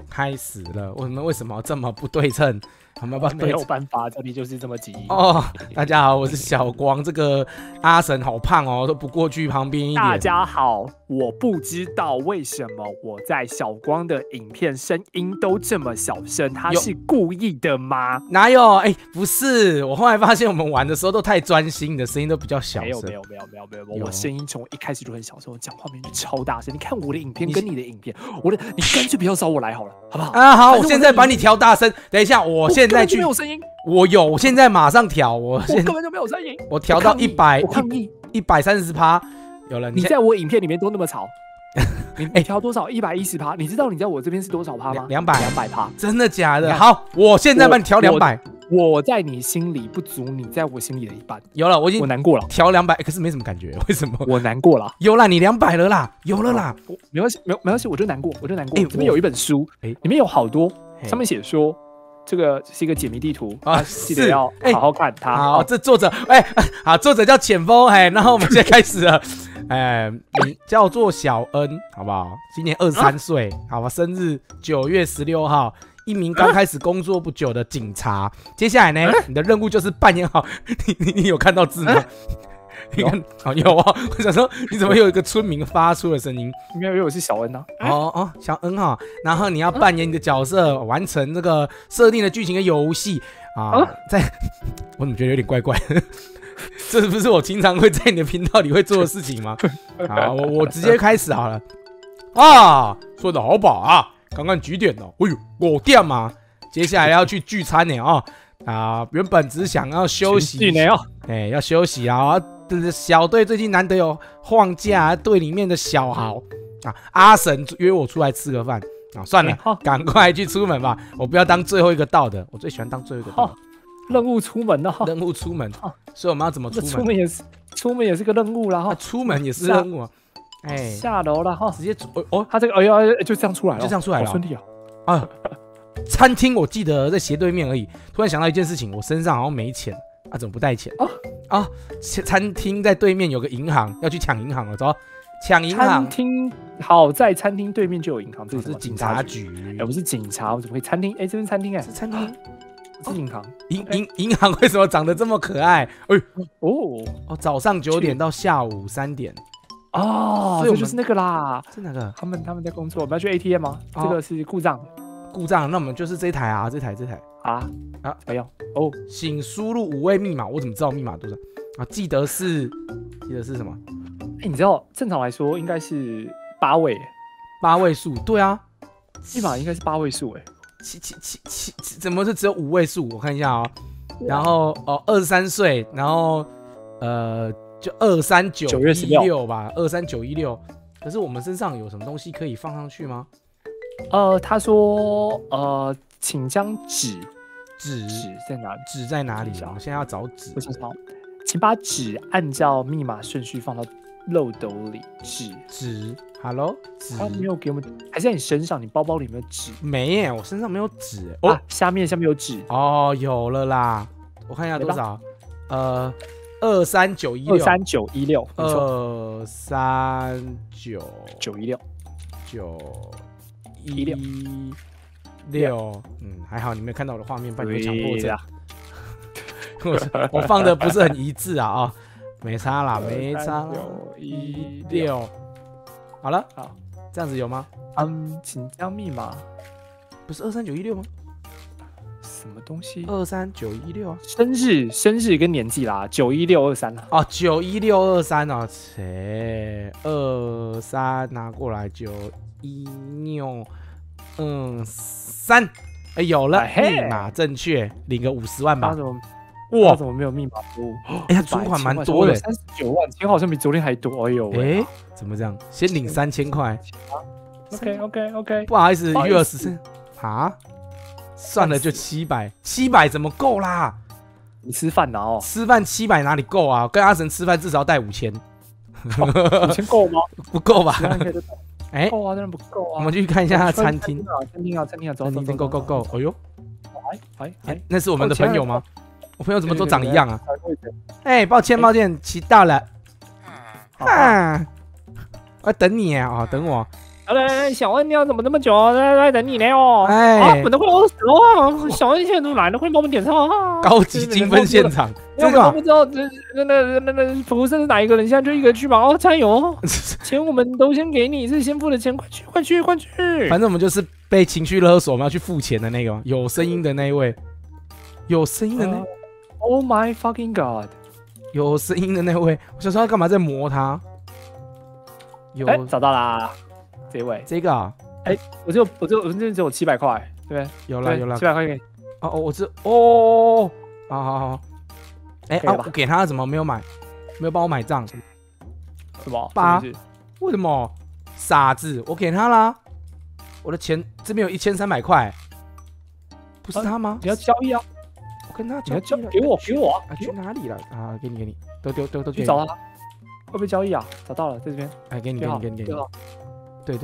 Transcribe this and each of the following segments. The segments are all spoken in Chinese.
开始了。我们为什么这么不对称？我们要不要没有办法，这里就是这么急。 哦，大家好，我是小光。这个阿神好胖哦，都不过去旁边一点。 大家好，我不知道为什么我在小光的影片声音都这么小声，他是故意的吗？ 哪有？哎，不是，我后来发现我们玩的时候都太专心，你的声音都比较小声。 没有，我声音从一开始就很小声，我讲话明明超大声。你看我的影片跟你的影片，你干脆不要找我来好了，好不好？ 啊，好，我现在把你调大声。等一下，我现在去。 没有声音。 我现在马上调。我根本就没有声音。 我调到130%，有了。 你在我影片里面都那么吵。你调多少？110%？你知道你在我这边是多少趴吗？200%。 真的假的？好，我现在帮你调200。 我在你心里不足你在我心里的一半。 有了，我已经难过了。 调200，可是没什么感觉，为什么？ 我难过了。 有了，你200了啦，有了啦。 没关系，我就难过。这边有一本书，里面有好多，上面写说这个是一个解谜地图啊，记得要好好看它。 好，这作者好，作者叫浅风然后我们现在开始了。你叫做小恩，好不好？今年23岁，好吧，生日9月16号，一名刚开始工作不久的警察。接下来呢，你的任务就是扮演好。你有看到字吗？你看，有哦。我想说，你怎么有一个村民发出的声音？ 应该以为我是小恩啊。 小恩哈。然后你要扮演你的角色，完成这个设定的剧情的游戏啊。我怎么觉得有点怪怪的？这不是我经常会在你的频道里会做的事情吗？好，我直接开始好了。说的好饱啊！刚刚几点哦？哎呦，5点嘛。接下来要去聚餐呢原本只是想要休息要休息啊。小队最近难得有放假，队里面的小豪阿神约我出来吃个饭算了，赶快去出门吧。我不要当最后一个到的，我最喜欢当最后一个到的。 任务出门了， 任务出门，所以我们要怎么出门？ 出门也是个任务啦出门也是任务下楼了直接他这个就这样出来了， 就这样出来了， 好顺利啊！ 餐厅我记得在斜对面而已。突然想到一件事情，我身上好像没钱怎么不带钱餐厅在对面有个银行，要去抢银行了，走，抢银行。 餐厅好在餐厅对面就有银行，这是警察局， 不是警察，我怎么会餐厅？这边餐厅是餐厅。 是银行， 银行为什么长得这么可爱？早上9点到下午3点所以这就是那个啦。 是哪个？ 他们在工作，我们要去 ATM 吗？这个是故障， 那我们就是这台啊，这台哎呦请输入5位密码，我怎么知道密码多少记得是什么？ 你知道正常来说应该是8 位数，对啊， 密码应该是8位数 7，怎么是只有5位数？我看一下然后23岁，然后就23916吧，23916。可是我们身上有什么东西可以放上去吗？ 他说请将纸在哪里？ 纸在哪里？我现在要找纸。 请把纸按照密码顺序放到漏斗里。纸 ，Hello， 纸。他没有给我们，还是在你身上？你包包里没有纸？ 没耶，我身上没有纸。 下面有纸。 有了啦，我看一下多少。23916， 没错。 23916，还好你没看到我的画面，不然你会强迫症。我放的不是很一致没差啦。23916，好了，这样子有吗？ 请将密码， 不是23916吗？ 什么东西 ？23916啊， 生日跟年纪啦，91623啦。 9162323拿过来91623，有了，密码正确，领个50万吧。 哇，怎么没有密码服务？ 他存款蛮多的 ，39万，钱好像比昨天还多。 怎么这样？先领3000块。 OK， 不好意思，余额14算了，就700怎么够啦？ 你吃饭的吃饭700哪里够啊？跟阿神吃饭至少要带5000，5000 够吗？ 不够吧？ 够啊，当然不够啊。 我们去看一下他的餐厅。 餐厅，走。 够。那是我们的朋友吗？我朋友怎么都长一样啊？抱歉，迟到了。我等你等我。 小恩，你要怎么那么久在等你呢？哦， 哎， 我们都快饿死了。小恩现在都来了，快帮我们点菜啊！ 高级精分现场，这个不知道那服务生是哪一个人，现在就一个去吧。哦，加油！钱我们都先给你，是先付的钱，快去！ 反正我们就是被情绪勒索，我们要去付钱的那个，有声音的那一位，有声音的那。 Oh my fucking god！ 有声音的那位，我想说他干嘛在磨他？ 找到啦，这位， 这个啊， 我这只有700块，对不对？ 有了 700块给你。 哦，好，我给他怎么没有买？没有帮我买账？ 什么 ？8？为什么？傻子，我给他啦，我的钱这边有1300块，不是他吗？ 你要交易啊！ 我跟他交易， 给我去哪里了？啊，给你，都给去找他。会不会交易啊？找到了，在这边。 给你。对。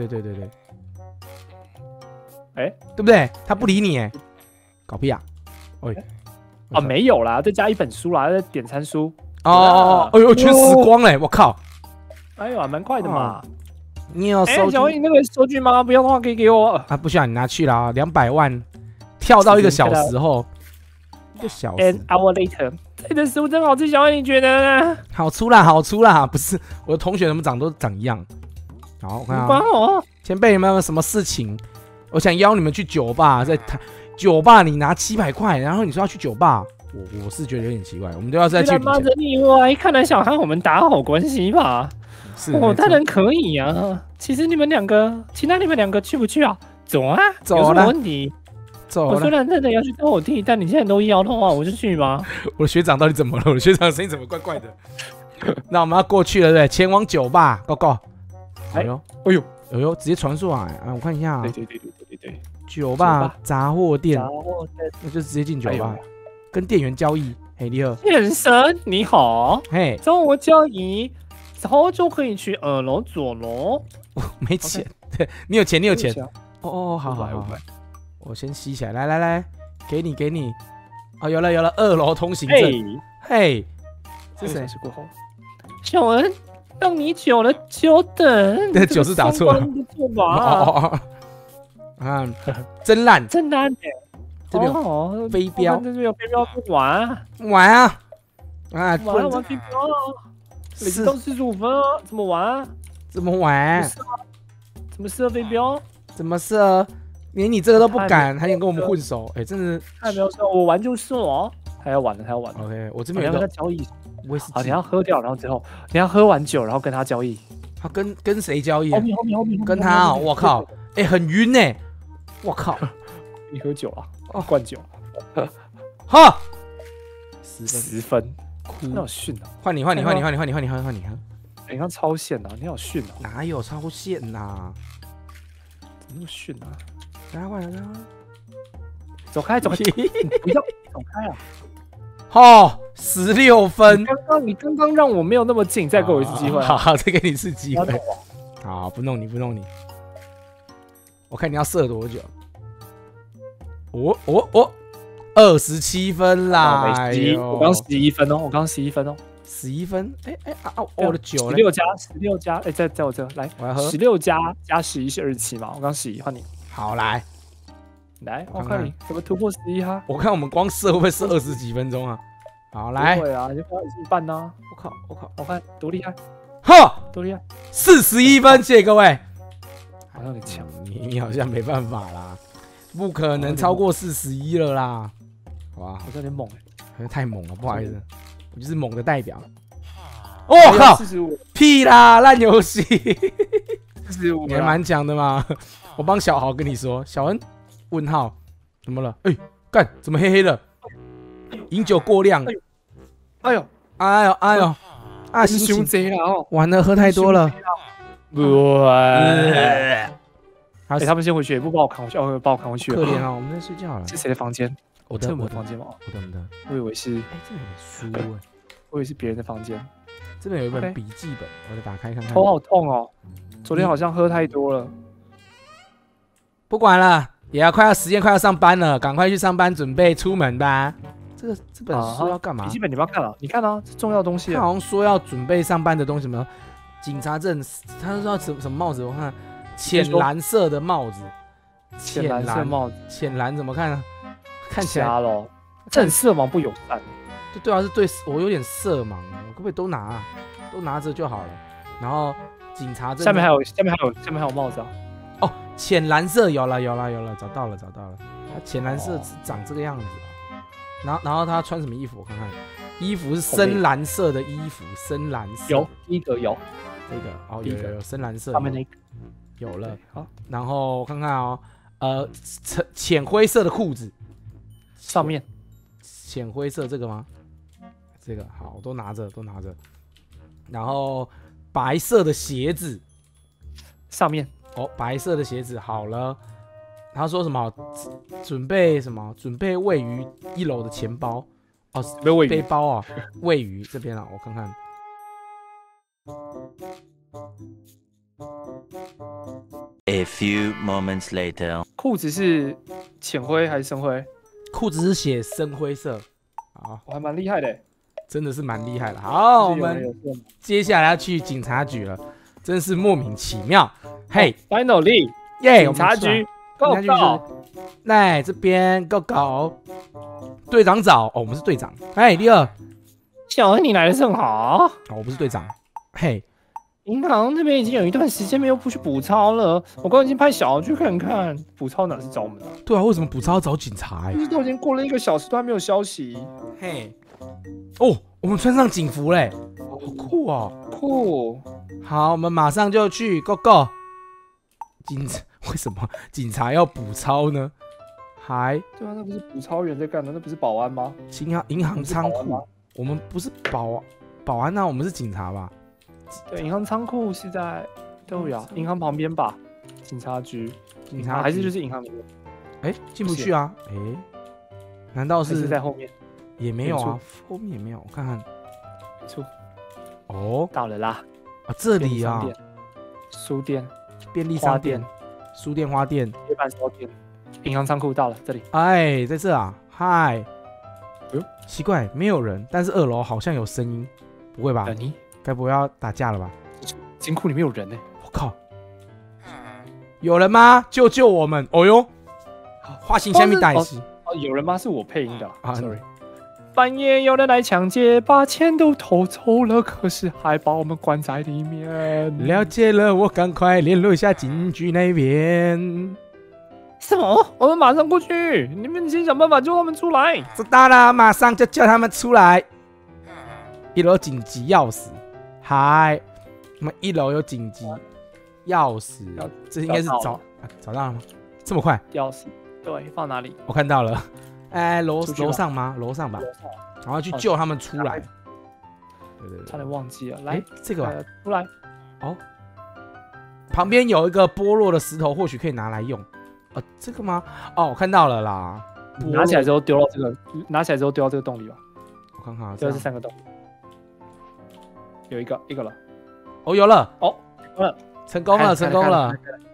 对不对？他不理你，搞屁啊！ 没有啦，再加1本书啦，再点餐书。 全死光了，我靠！ 哎呦，蛮快的嘛。 你有收据？ 小英那个收据吗？不要的话可以给我。 不需要，你拿去了200万，跳到1个小时后，1个小时。 An hour later。这的食物真好吃，小恩你觉得呢？ 好出啦，不是我的同学，他们都长一样。好，我看啊，前辈有没有什么事情？我想邀你们去酒吧，在酒吧你拿700块，然后你说要去酒吧，我是觉得有点奇怪，我们都要再去。 妈着你歪，看来想和我们打好关系吧？ 是， 当然可以啊。其实你们两个去不去啊？走啊， 走有什么问题？ 我虽然真的要去当我弟，但你现在都摇的话，我就去吧。 我的学长到底怎么了？我的学长的声音怎么怪怪的？那我们要过去了，对不对？前往酒吧 ，Go！ 哎呦，直接传送啊！我看一下。对。酒吧杂货店，那就直接进酒吧，跟店员交易。嘿，你好， 先生，你好。 嘿， 跟我交易，然后就可以去2楼左楼。 没钱，对你有钱。好。我先吸起来，来，给你。有了，2楼通行证。嘿，这谁？ 小恩，让你久了，久等。 这酒是打错了。 不错吧？ 真烂。这边有飞镖， 这边有飞镖不玩啊？ 玩啊！ 玩飞镖啊！每次都45分啊，怎么玩？ 怎么玩？ 怎么射飞镖？ 怎么射？连你这个都不敢，还想跟我们混熟？真的。 太没有射，我玩就是哦。他要玩了。 OK， 我这边有跟他交易。 威士忌。 好，你要喝掉，然后之后你要喝完酒，然后跟他交易。 他跟谁交易？ 后面。 跟他我靠！很晕呢。我靠！ 你喝酒啊？灌酒。 哈 ，10分。你好逊啊！ 换你。 你刚超线啊！你好逊啊！ 哪有超线呐？ 怎么那么逊啊？ 来， 走开！不要走开啊！16分。 你刚刚让我没有那么近，再给我一次机会。 好，再给你一次机会。好，不弄你。我看你要射多久。27分啦！ 我刚11分哦 ，11分。我的酒 16加，在我这来， 我要喝。 16加11是27嘛？我刚11，换你。 好，来， 我看你怎么突破11哈？ 我看我们光射会不会射20几分钟啊？好，来。 不会啊，就快一半呢。我靠！我看多厉害！多厉害 ！41分，谢谢各位。 好像有点强， 你好像没办法啦，不可能超过41了啦。好吧， 好像有点猛太猛了，不好意思，我就是猛的代表。我靠！45，屁啦，烂游戏。 45， 你还蛮强的嘛。我帮小豪跟你说，小恩，问号，怎么了？干，怎么黑黑的？饮酒过量。 哎呦， 心情贼了哦， 完了，喝太多了。 他们先回去，不把我扛回去，把我扛回去。 可怜啊，我们在睡觉了。 是谁的房间？ 我的房间吗？ 我的。 我以为是， 这有本书我以为是别人的房间。 这边有一本笔记本，我再打开看看。 头好痛哦，昨天好像喝太多了。 不管了，时间快要上班了，赶快去上班，准备出门吧。这本书要干嘛？ 笔记本你不要看了，你看啊，这重要东西。 他好像说要准备上班的东西，什么警察证，他说要什么帽子？我看浅蓝色的帽子， 浅蓝色帽子， 浅蓝怎么看呢？看起来瞎咯，这很色盲不友善。 对啊，是对我有点色盲，我可不可以都拿都拿着就好了？然后警察这下面还有帽子啊。 哦，浅蓝色有了，找到了。它浅蓝色是长这个样子啊。然后他穿什么衣服？我看看，衣服是深蓝色的衣服，深蓝色。 有一个有。 这个哦，有深蓝色， 上面那个有了。好，然后看看哦，浅灰色的裤子， 上面浅灰色这个吗？这个好，都拿着。然后白色的鞋子， 上面哦，白色的鞋子好了。他说什么？准备什么？准备位于1楼的钱包。哦，背包啊，位于这边啊，我看看。 A few moments later， 裤子是浅灰还是深灰？ 裤子是写深灰色。好， 我还蛮厉害的， 真的是蛮厉害的。好，我们接下来要去警察局了，真是莫名其妙。嘿 ，Finally， 耶， 警察局 ，Go Go， 来这边 Go Go， 队长早哦，我们是队长。哎，第二， 小恩你来的正好。 哦，我不是队长。嘿。 银行这边已经有一段时间没有去补钞了，我刚刚已经派小去看看，补钞哪是找我们啊？ 对啊，为什么补钞要找警察？ 就是都已经过了1个小时，都还没有消息。 嘿，哦，我们穿上警服嘞，好酷哦， 酷。 好，我们马上就去 ，Go Go。为什么警察要补钞呢？ 对啊，那不是补钞员在干的，那不是保安吗？ 银行仓库，我们不是保安啊，我们是警察吧？ 对，银行仓库是在银行旁边吧？警察局还是就是银行里面？ 哎，进不去啊！哎，难道是在后面？ 也没有啊，后面也没有。我看看， 没错。 哦， 到了啦！ 啊，这里啊， 书店、 便利商店、书店、花店、 铁板烧店、银行仓库到了这里。 哎，在这啊！嗨，奇怪，没有人，但是2楼好像有声音，不会吧？该不会要打架了吧？ 金库里面有人呢！ 我靠，有人吗？救救我们！哦呦，花型下面打一起。 哦，有人吗？是我配音的啊 ，sorry。半夜有人来抢劫，把钱都偷走了，可是还把我们关在里面。 了解了，我赶快联络一下警局那边。 什么？我们马上过去！你们先想办法救他们出来。 知道了，马上就叫他们出来。1楼紧急钥匙。嗨，我们1楼有紧急钥匙，这应该是找到了吗？这么快？ 钥匙对，放哪里？ 我看到了，哎，楼上吗？楼上吧。然后去救他们出来。对， 差点忘记了。来， 这个吧， 出来。 哦，旁边有一个剥落的石头，或许可以拿来用。这个吗？哦，我看到了啦。 拿起来之后丢到这个，丢到这个洞里吧。 我看看啊， 这是3个洞。有一个了， 哦，有了， 哦， 成功了，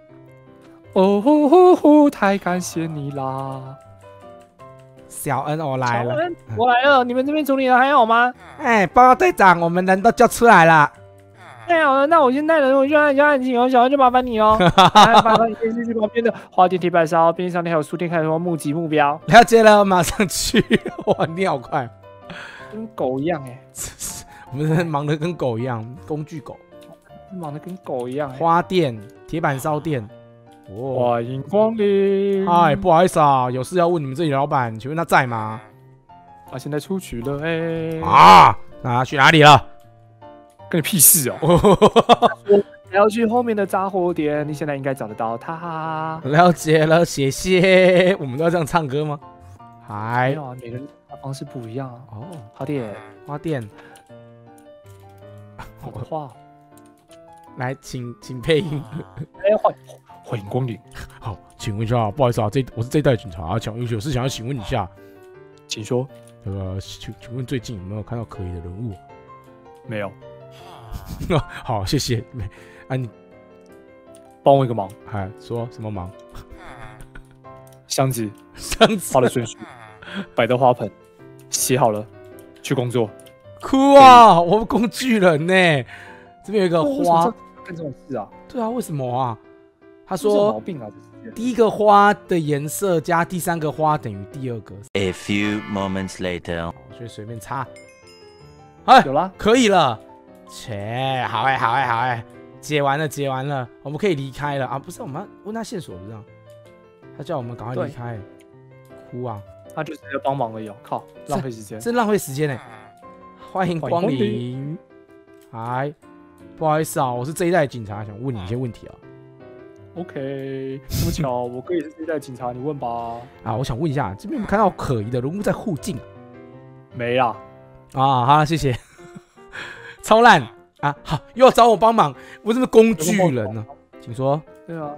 哦，太感谢你啦， 小恩，我来了， 我来了，你们这边处理的还好吗？ 哎，报告队长，我们人都叫出来了。 太好了，那我先带人，我就按案情哦，小恩就麻烦你哦，麻烦你先去旁边的花店、铁板烧、便利商店还有书店看什么募集目标。 了解了，马上去。哇，你好快， 跟狗一样哎。 我们忙得跟狗一样，工具狗， 忙得跟狗一样。 花店、铁板烧店， 欢迎光临。 嗨，不好意思啊，有事要问你们这里老板，请问他在吗？ 他现在出去了哎。 啊，那他去哪里了？ 跟你屁事哦！我要去后面的杂货店，你现在应该找得到他。 了解了，谢谢。我们都要这样唱歌吗？嗨， 没有啊，每个人方式不一样啊。 哦，花店。 好的话， 来，请配音。 欢迎光临。 好，请问一下，不好意思啊，我是这一代警察，有事想要请问一下， 请说。 请问最近有没有看到可疑的人物？ 没有。 好，谢谢。你帮我一个忙。 说什么忙？ 箱子画的顺序，摆的花盆，写好了，去工作。 酷啊！我们工具人呢？这边有一个花， 干这种事啊？ 对啊，为什么啊？ 他说毛病啊， 第一个花的颜色加第3个花等于第2个。 A few moments later， 我就随便擦。哎， 有啦， 可以了。切，好哎，解完了，我们可以离开了啊！不是，我们要问他线索，不是这样？他叫我们赶快离开。哭啊！ 他就只是帮忙而已，靠，浪费时间， 真浪费时间呢。欢迎光临。嗨，不好意思啊，我是这一代警察，想问你一些问题啊。 OK， 这么巧，我哥也是这一代警察，你问吧。 啊，我想问一下，这边有没有看到可疑的人物在附近？ 没啦。 啊，好，谢谢。超烂啊！好，又要找我帮忙，我是不是工具人呢？请说。 对啊。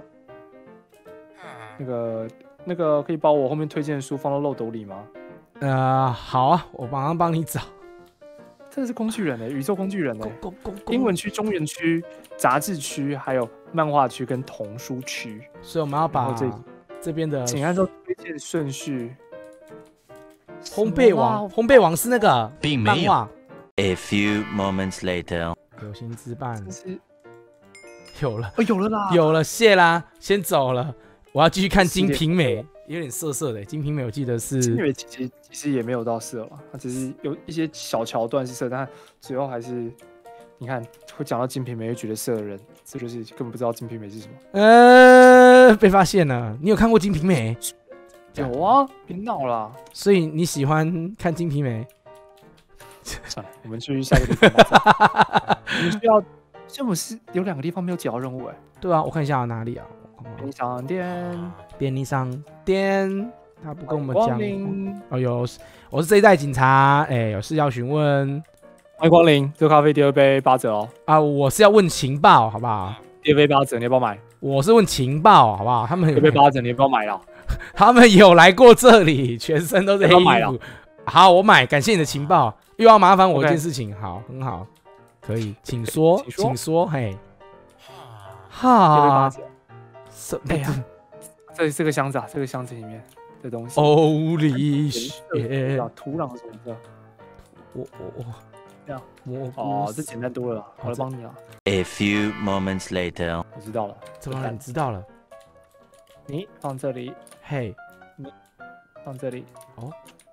那个可以把我后面推荐的书放到漏斗里吗？ 好啊，我马上帮你找。 真的是工具人宇宙工具人英文区、中原区、杂志区，还有漫画区跟童书区。 所以我们要把这边的， 请按照推荐顺序。 烘焙王是那个并没有。A few moments later， 有心之伴有了， 有了啦， 有了，谢啦，先走了。我要继续看《金瓶梅》，有点涩的。《金瓶梅》我记得是，《 金瓶梅》其实也没有到色了，它只是有一些小桥段是色，但主要还是你看会讲到《金瓶梅》会觉得色的人，这就是根本不知道《金瓶梅》是什么。被发现了，你有看过《金瓶梅》？ 有啊，别闹啦。 所以你喜欢看《金瓶梅》？ 算了，我们去下一个地方。我们需要，这不是有2个地方没有解到任务对啊，我看一下哪里啊？ 便利商店，他不跟我们讲。哦，有，我是这一代警察，有事要询问。 欢迎光临，这咖啡第2杯8折哦。 啊，我是要问情报，好不好？ 第2杯8折，你要不要买？ 我是问情报，好不好？他们 2杯8折，你要不要买了？ 他们有来过这里，全身都是黑衣服。好，我买，感谢你的情报。又要麻烦我一件事情，好，很好，可以，请说，嘿。哈， 哎呀，这个箱子啊，这个箱子里面的东西。 Holy shit！ 土壤什么的。 我这样。哦，这简单多了，我来帮你啊。 A few moments later， 我知道了。 怎么了？你知道了？ 你放这里。 嘿。 你放这里。 哦。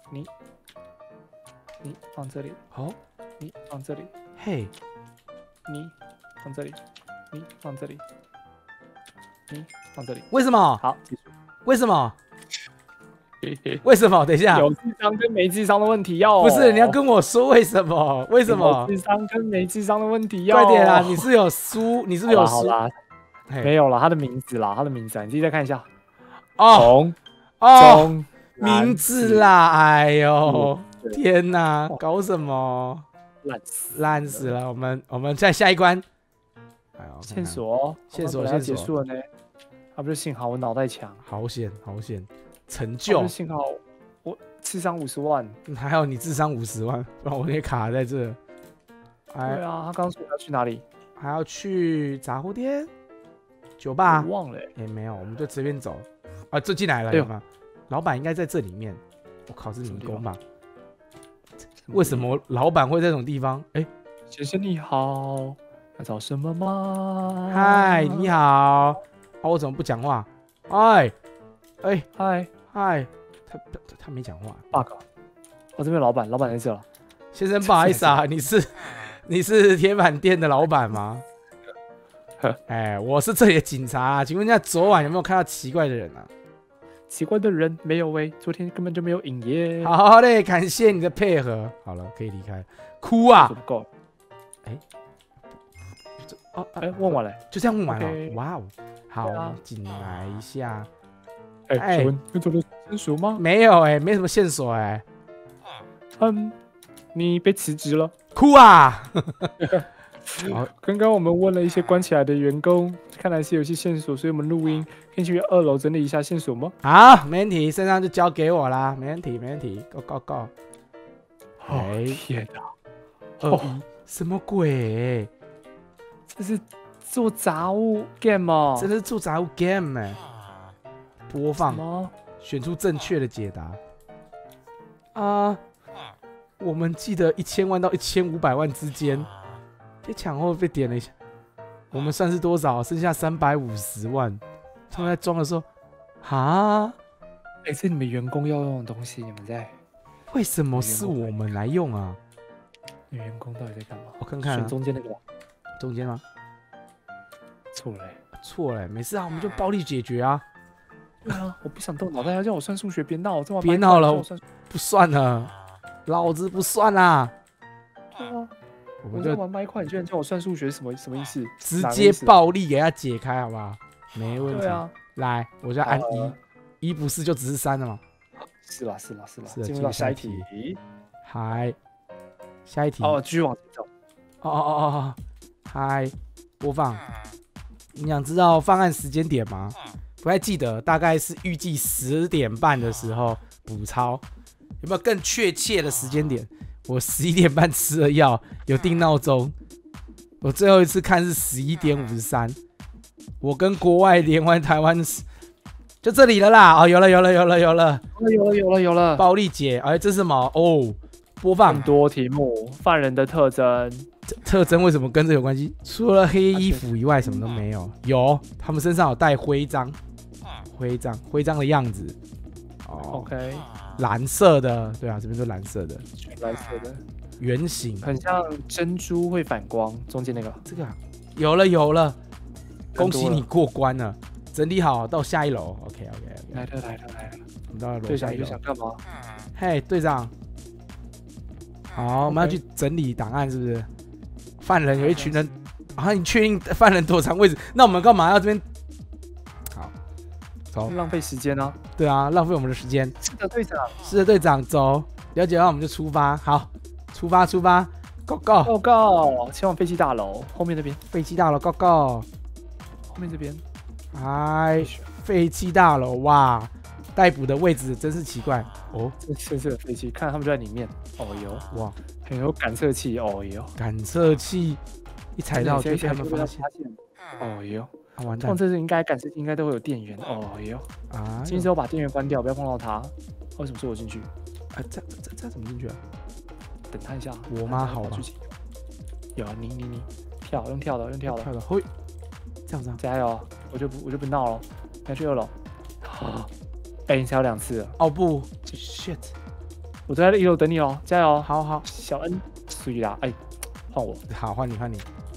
你放这里。 哦。 你放这里。 嘿。 你放这里。你放这里。你放这里。 为什么？ 好， 为什么？为什么？等一下， 有智商跟没智商的问题要。 不是，你要跟我说为什么？为什么？ 有智商跟没智商的问题要。 快点啦！你是有输？你是不是有输？ 好啦，没有啦，他的名字啦，你自己再看一下。 哦，名字啦！哎呦，天哪，搞什么？烂死了！我们再下一关。 线索结束了呢。不是幸好我脑袋强， 好险，成就。 幸好我智商50万， 还好你智商50万，不然我也卡在这。 对啊，他刚说要去哪里？ 还要去杂货店、酒吧？ 忘了。 没有，我们就随便走。啊，这进来了，有吗？老板应该在这里面。我靠，是迷宫吧？为什么老板会在这种地方？ 先生你好，要找什么吗？ 嗨，你好。我怎么不讲话？嗨，他没讲话。 bug， 我这边老板在这了。 先生，不好意思啊，你是铁板店的老板吗？我是这里的警察，请问一下，昨晚有没有看到奇怪的人啊？ 奇怪的人没有昨天根本就没有营业。 好嘞，感谢你的配合。好了，可以离开。哭啊！ 不够。问完了， 就这样问完了。哇哦，好，进来一下。 请问有找到线索吗？ 没有没什么线索你被辞职了。 哭啊！ 刚刚我们问了一些关起来的员工，看来是有些线索，所以我们录音可以去2楼整理一下线索吗？ 好，没问题，身上就交给我啦，没问题，Go。 天哪！ 什么鬼？ 这是做杂物 game 吗？ 真的是做杂物 game 播放，选出正确的解答。我们记得1000万到1500万之间。被抢后被点了一下，我们算是多少？剩下350万。 他们在装的时候，哈， 哎，这你们员工要用的东西，你们在？ 为什么是我们来用啊？ 你员工到底在干嘛？ 我看看、啊， 选中间那个吧。 中间吗？ 错了、欸， 错了、欸，没事啊，我们就暴力解决啊。 对啊，我不想动脑袋，要叫我算数学，别闹， 别闹了，不算了，老子不算啦。 对啊，我在玩麦块，你居然叫我算数学，什么意思？ 直接暴力给他解开，好不好？没问题。 对啊， 来，我就按一，不是就只是3了吗？ 是啦。进入到下一题。 嗨，下一题。 哦，继续往前走。 哦，嗨，播放。你想知道犯案时间点吗？不太记得，大概是预计10点半的时候补抄。有没有更确切的时间点？我11点半吃了药，有定闹钟。我最后一次看是11点53。我跟国外连完台湾就这里了啦。哦，有了。暴力解，哎，这是什么？哦，播放很多题目，犯人的特征。 特征为什么跟这有关系？除了黑衣服以外，什么都没有。有，他们身上有带徽章的样子。 哦 ，OK， 蓝色的，对啊，这边都蓝色的， 全蓝色的， 圆形， 很像珍珠会反光。中间那个， 这个、啊、有了，恭喜你过关了，整理好到下一楼。OK， 来了， 我们到了楼队长，你想干嘛？ 嘿，队长，好，我们要去整理档案，是不是？犯人有一群人，啊，你确定犯人躲藏位置？那我们干嘛要这边？好，走， 浪费时间啊！ 对啊，浪费我们的时间。是的，队长，走，了解，那我们就出发。好，出发 ，Go Go， 前往废弃大楼后面那边。 废弃大楼 ，Go Go， 后面这边。 哎，废弃大楼，哇，逮捕的位置真是奇怪哦。 这是废弃，看他们就在里面。哦哟，哇，很有感测器。哦哟， 感测器一踩到就被他们发现。 哦哟， 啊完蛋！ 这是应该感测器应该都会有电源。哦哟，啊，进去之后把电源关掉，不要碰到它。为什么是我进去？ 啊，这怎么进去啊？ 等他一下。 我妈好吧？ 有你用跳的， 嘿，这样子啊！ 加油！我就不闹了，要去2楼。哎，你才有2次了。 哦不 ，shit！ 我都在1楼等你哦，加油！ 好， 小恩，水啦！哎，换我。 好，换你。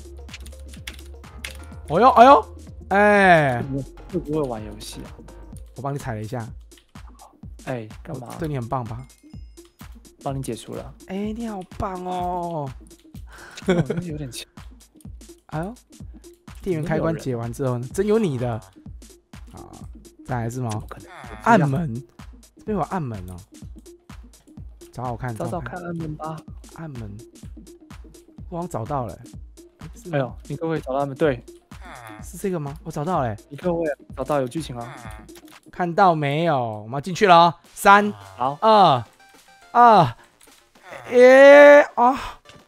哎呦，哎， 会不会玩游戏啊？ 我帮你踩了一下。 哎，干嘛？ 对你很棒吧？ 帮你解除了。 哎，你好棒哦！ 真是有点强。 哎呦，电源开关解完之后呢，真有你的啊！再来是吗？暗门，这边有暗门哦。找看暗门吧。 暗门，我好像找到了。 哎呦，你各位找到暗门？对， 是这个吗？我找到了。 你各位找到有剧情啊？ 看到没有？我们要进去了哦。3、 好 2、1啊！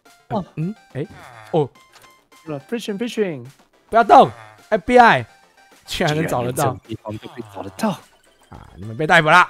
Fishing， 不要动 ！FBI 居然能找得到， 找得到啊！你们被逮捕了。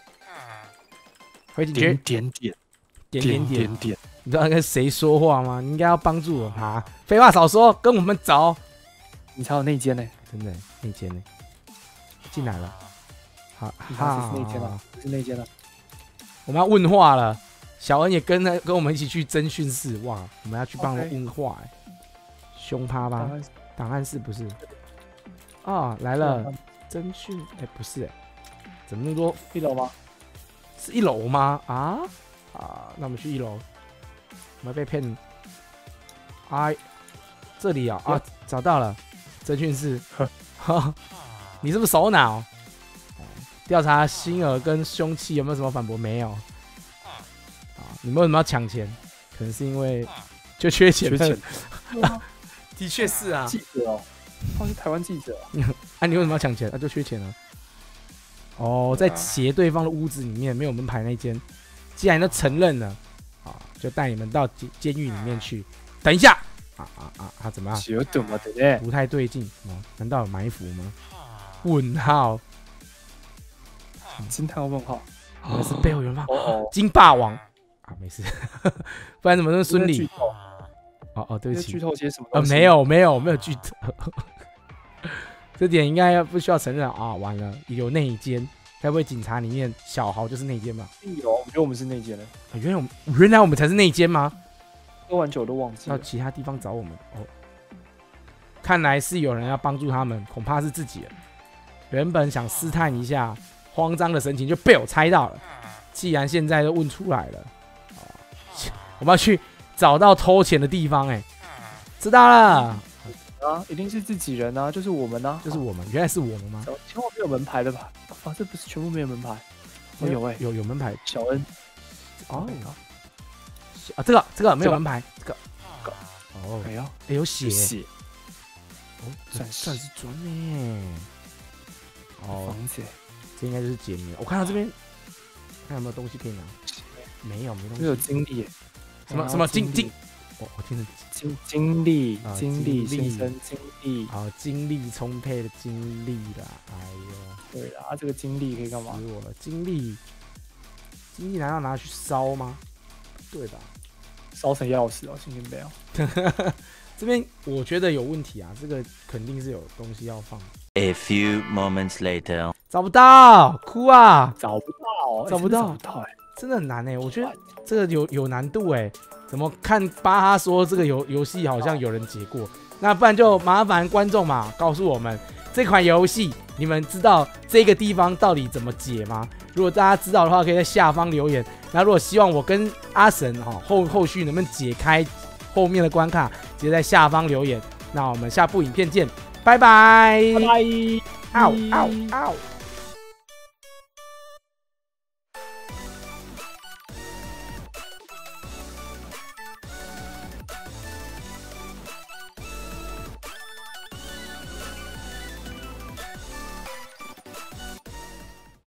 回警局。 点， 你知道跟谁说话吗？你应该要帮助我啊！废话少说，跟我们走。 你才有内奸呢， 真的内奸呢，进来了。好， 是内奸了。 我们要问话了，小恩也跟我们一起去侦讯室。哇，我们要去帮我问话。凶趴吧？档案室不是？啊，来了，侦讯。哎，不是哎，怎么那么多 ？1楼吗？ 是1楼吗？啊，那我们去1楼。我们被骗。哎，这里啊，找到了，侦讯室。你是不是首脑？调查星儿跟凶器有没有什么反驳？没有。你们为什么要抢钱？可能是因为就缺钱。的确是啊。 记者哦，他是台湾记者。 啊，你为什么要抢钱？就缺钱啊。哦，在斜对方的屋子里面，没有门牌那间。既然都承认了，就带你们到监狱里面去。等一下，怎么样？不太对劲，难道有埋伏吗？问号， 惊叹问号， 那是背后有人放金霸王啊，没事，不然怎么那么顺利？对不起， 剧透些什么？ 没有剧透， 这点应该不需要承认啊。完了，有内奸，该不会警察里面小豪就是内奸吧？ 有，我觉得我们是内奸了。 原来我们才是内奸吗？ 喝完酒都忘记了。 到其他地方找我们哦。看来是有人要帮助他们，恐怕是自己了。原本想试探一下，慌张的神情就被我猜到了。既然现在都问出来了，我们要去找到偷钱的地方。知道了。 一定是自己人啊，就是我们啊， 就是我们。原来是我们吗？ 千万没有门牌的吧？啊，这不是全部没有门牌。 有门牌。 小恩。 哦。啊，这个没有门牌。这个。哦。有血。哦，算是砖呢。 房子。 这应该就是解谜了。我看到这边，看有没有东西可以拿。没东西。 没有精力。 什么精？我听着精力先生精力。 精力充沛的精力啦。哎呦。对啊，这个精力可以干嘛？ 死我了！精力难道拿去烧吗？对吧？ 烧成钥匙哦，今天没有。 这边我觉得有问题啊，这个肯定是有东西要放。 A few moments later， 找不到，哭啊！ 找不到， 真的很难我觉得这个有难度怎么看巴哈说这个游戏好像有人解过？那不然就麻烦观众嘛，告诉我们这款游戏你们知道这个地方到底怎么解吗？如果大家知道的话，可以在下方留言。那如果希望我跟阿神后续能不能解开后面的关卡，直接在下方留言。那我们下部影片见，拜拜。 拜拜。 嗷。